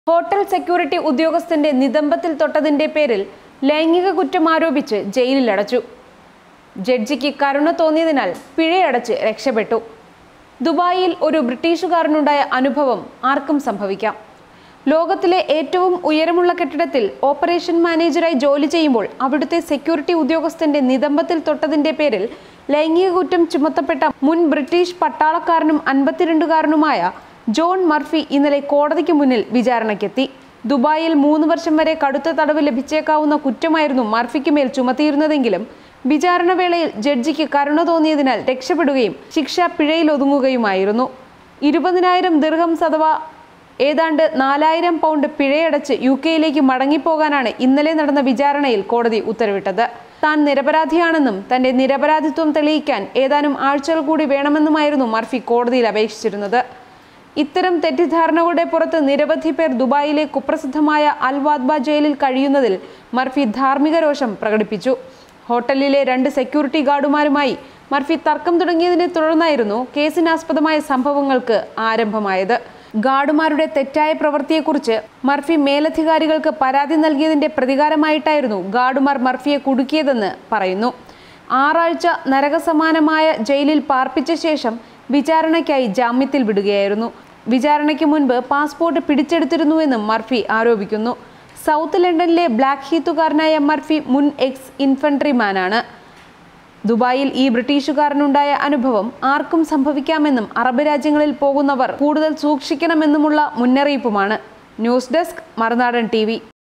Hotel security ഉദ്യോഗസ്ഥന്റെ നിതംബത്തിൽ തൊട്ടതിന്റെ പേരിൽ ലൈംഗിക കുറ്റം ആരോപിച്ച് ജയിലിലടച്ചു. ജഡ്ജിക്ക് കരുണ തോന്നിയതിനാൽ പിഴയടച്ച് രക്ഷപ്പെട്ടു. ദുബായിൽ ഒരു ബ്രിട്ടീഷുകാരനുണ്ടായ അനുഭവം ആർക്കും സംഭവിക്കാം. ലോകത്തിലെ ഏറ്റവും ഉയരമുള്ള കെട്ടിടത്തിൽ ഓപ്പറേഷൻ മാനേജറായി ജോലി ചെയ്യുമ്പോൾ അവിടുത്തെ സെക്യൂരിറ്റി ഉദ്യോഗസ്ഥന്റെ നിതംബത്തിൽ തൊട്ടതിന്റെ പേരിൽ ലൈംഗിക കുറ്റം ചുമത്തപ്പെട്ട മുൻ ബ്രിട്ടീഷ് പട്ടാളക്കാരനും 52-കാരനുമായ ജോൺ മർഫി ഇന്നലെ കോടതിക്ക് മുന്നിൽ വിചാരണയ്ക്കെത്തി. ദുബായിൽ 3 വർഷം വരെ കടുത്ത തടവ് ലഭിച്ചേക്കാവുന്ന കുറ്റമായിരുന്നു മർഫിക്ക് മേൽ ചുമത്തിയിരുന്നതെങ്കിലും വിചാരണ വേളയിൽ ജഡ്ജിക്ക് കരുണ തോന്നിയതിനാൽ രക്ഷപ്പെടുകയും ശിക്ഷ പിഴയിൽ ഒതുങ്ങുകയുമായിരുന്നു. 20,000 ദിർഹംസ് അഥവാ ഏതാണ്ട് 4,000 പൗണ്ട് പിഴയടച്ച് UK-യിലേക്ക് മടങ്ങിപ്പോകാനാണ് ഇന്നലെ നടന്ന വിചാരണയിൽ കോടതി ഉത്തരവിട്ടത്. താൻ നിരപരാധിയാണെന്നും തന്റെ നിരപരാധിത്വം തെളിയിക്കാൻ ഏതാനും ആഴ്ചകൾ കൂടി വേണമെന്നുമായിരുന്നു മർഫി കോടതിയിൽ അപേക്ഷിച്ചിരുന്നത്. ഇത്തരം തെറ്റിദ്ധാരണകളുടെ പുറത്ത് നിരവധി പേർ ദുബായിലെ കുപ്രസിദ്ധമായ അൽ വാദ്ബ ജയിലിൽ കഴിയുന്നതിൽ മർഫി ധാർമ്മിക രോഷം പ്രകടിപ്പിച്ചു. ഹോട്ടലിലെ 2 സെക്യൂരിറ്റി ഗാർഡുമാരുമായി മർഫി തർക്കം തുടങ്ങിയതിനെ തുടർന്നായിരുന്നു കേസിനാസ്പദമായ സംഭവങ്ങൾക്ക് ആരംഭമായത്. ഗാർഡുമാരുടെ തെറ്റായ പ്രവൃത്തിയെക്കുറിച്ച് മർഫി മേലധികാരികൾക്ക് പരാതി നൽകിയതിന്റെ പ്രതികാരമായിട്ടായിരുന്നു ഗാർഡുമാർ മർഫിയെ കുടുക്കിയതെന്ന് പറയുന്നു. 6 ആഴ്ച നരകസമാനമായ ജയിലിൽ പാർപ്പിച്ച ശേഷം വിചാരണയ്ക്കായി ജാമ്യത്തിൽ വിടുകയായിരുന്നു. വിചാരണയ്ക്ക് മുൻപ് പാസ്പോർട്ട് പിടിച്ചെടുത്തിരുന്നുവെന്നും മർഫി ആരോപിക്കുന്നു. സൗത്ത് ലണ്ടനിലെ ബ്ലാക്ക് ഹീത്തുകാരനായ മർഫി മുൻ ഇൻഫൻട്രിമാനാണ്. ദുബായിൽ ഈ ബ്രിട്ടീഷുകാരനുണ്ടായ അനുഭവം ആർക്കും സംഭവിക്കാമെന്നും അറബ് രാജ്യങ്ങളിൽ പോകുന്നവർ കൂടുതൽ സൂക്ഷിക്കണമെന്നുമുള്ള മുന്നറിയിപ്പുമാണ്. News desk Marunadan TV.